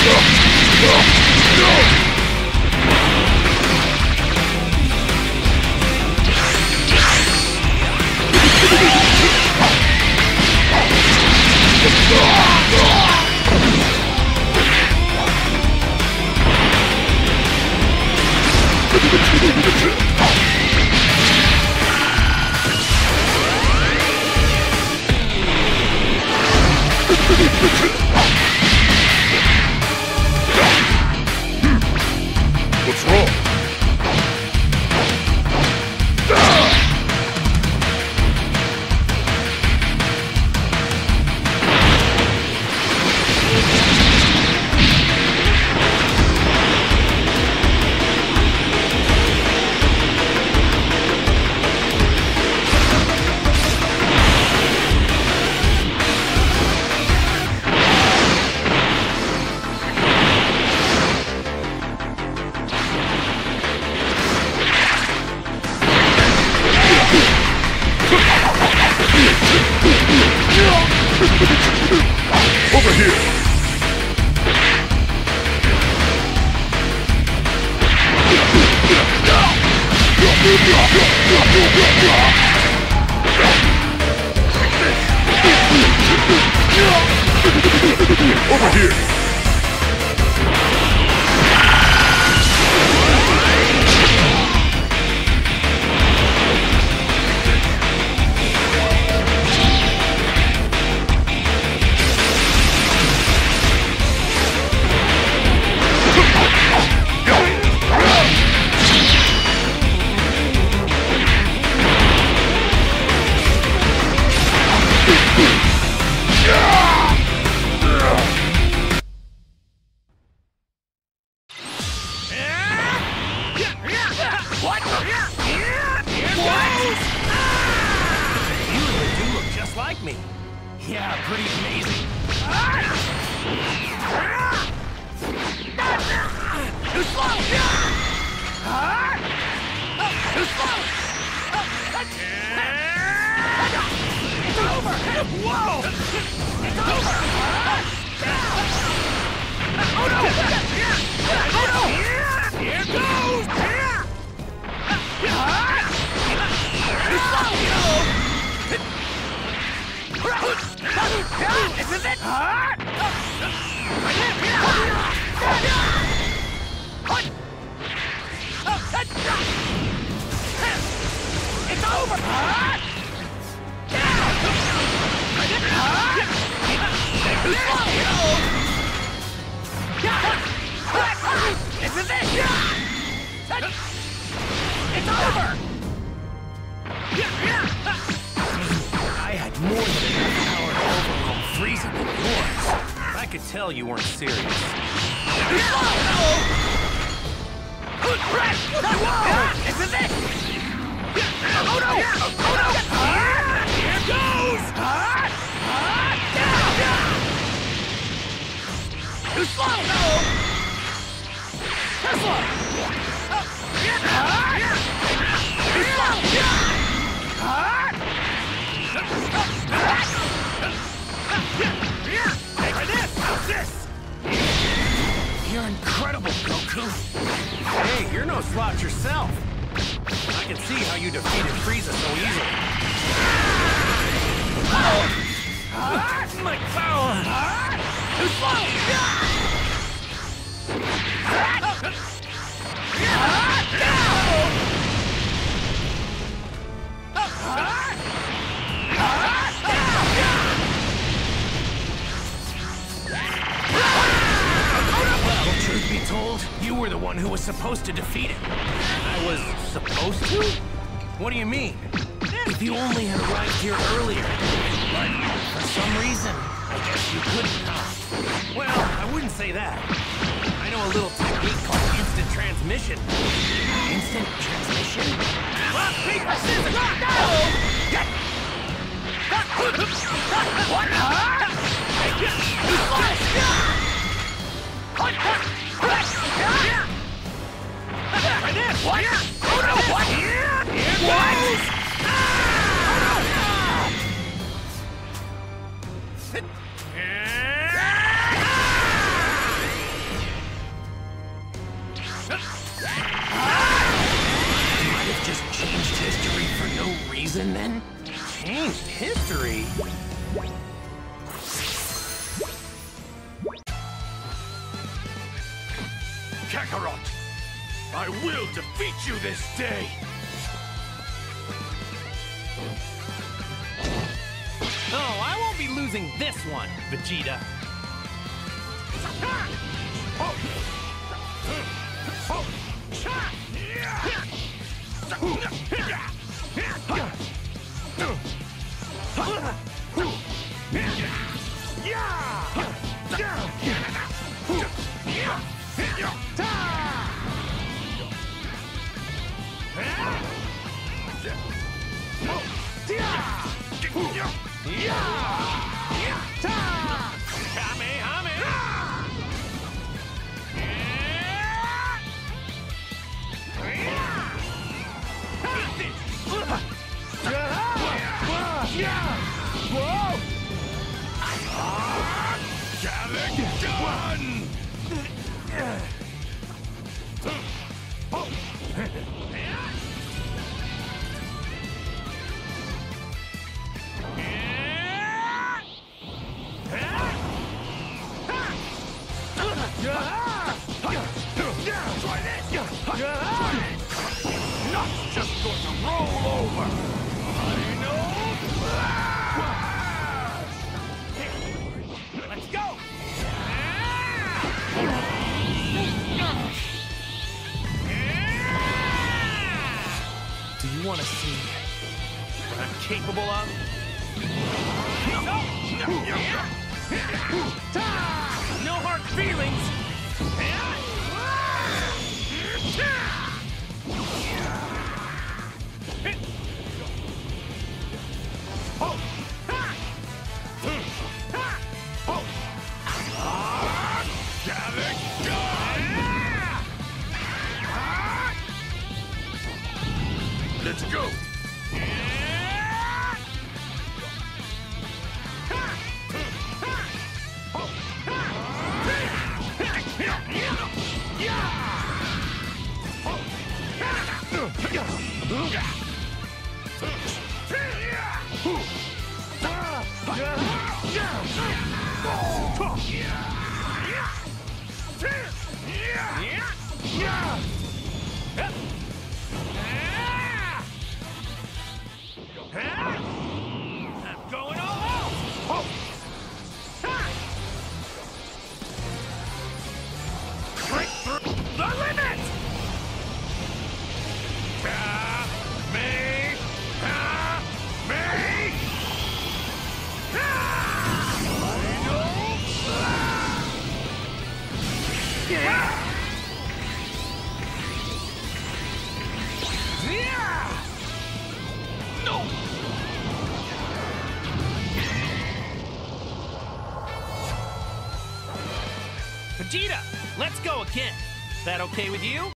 What's wrong? Over here! Over here! What? You really do look just like me. Yeah, pretty amazing. Too slow! Too slow! It's over! Whoa! It's over! Oh no! Oh no! Here goes! Too slow! This is it! It's over! Too slow! This is it! It's over! I had more than enough power to overwhelm Frieza than yours. I could tell you weren't serious. This is it! Oh no! Oh no! Here goes! Too slow! Too slow! Too slow! Take this! How's this? You're incredible, Goku. Hey, you're no slouch yourself. I can see how you defeated Frieza so easily. My power! Too slow! Well, truth be told, you were the one who was supposed to defeat him. I was supposed to? What do you mean? If you only had arrived here earlier. But for some reason, I guess you couldn't, huh? Well, I wouldn't say that. I know a little technique called instant transmission. Instant transmission? Rock, paper, scissors, rock! No! What? What? Oh no! What? Here goes! Kakarot! I will defeat you this day! Oh, I won't be losing this one, Vegeta. Not just going to roll over! Let's go! Do you want to see what I'm capable of? No hard feelings! Let's go! I'm going all out! Break through The limit! No! Vegeta, let's go again. That okay with you?